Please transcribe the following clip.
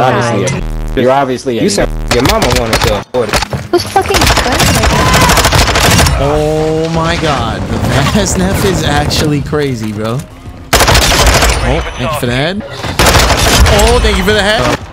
You're obviously you said your mama wanted to afford it. Who's fucking gunfighting? Oh my god, the Vaznev is actually crazy, bro. Oh, thank you for the head. Oh, thank you for the head.